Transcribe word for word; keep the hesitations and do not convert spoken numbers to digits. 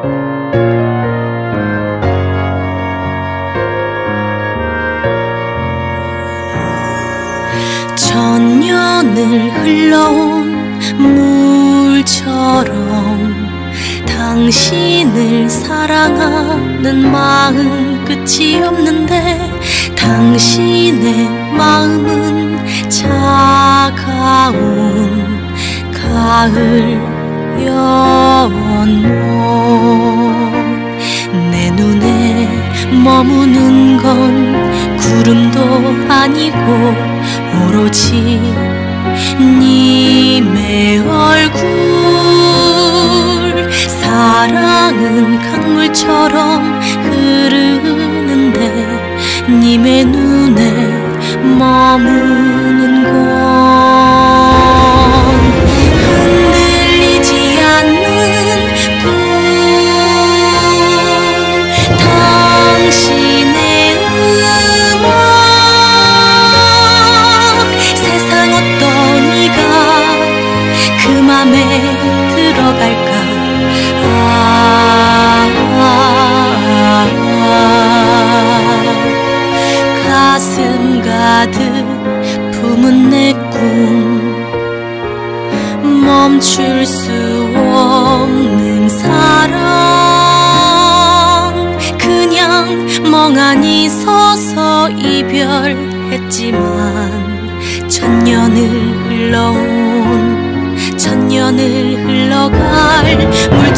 천년을 흘러온 물처럼 당신을 사랑하는 마음 끝이 없는데 당신의 마음은 차가운 가을 연못. 내 눈에 머무는 건 구름도 아니고 오로지 님의 얼굴. 사랑은 강물처럼 흐르는데 님의 눈에 머무는 건 흔들리지 않는 꿈. 당신의 음악 세상 어떤 이가 그 맘에 들어갈까. 아, 아, 아, 가슴 가득 품은 내 꿈 멈출 수 없는 사랑. 그냥 멍하니 서서 이별했지만 천년을 흘러온 천년을 흘러갈 물